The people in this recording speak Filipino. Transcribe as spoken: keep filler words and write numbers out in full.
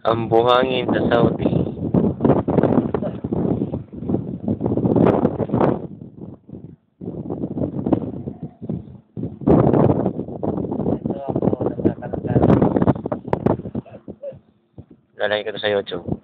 Ang buhangin sa Saudi. Ito ako nagkakalagay. Lalagay ko to sa YouTube.